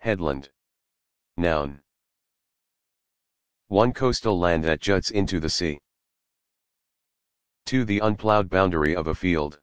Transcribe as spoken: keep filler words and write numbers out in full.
Headland. Noun. one. Coastal land that juts into the sea. two. The unplowed boundary of a field.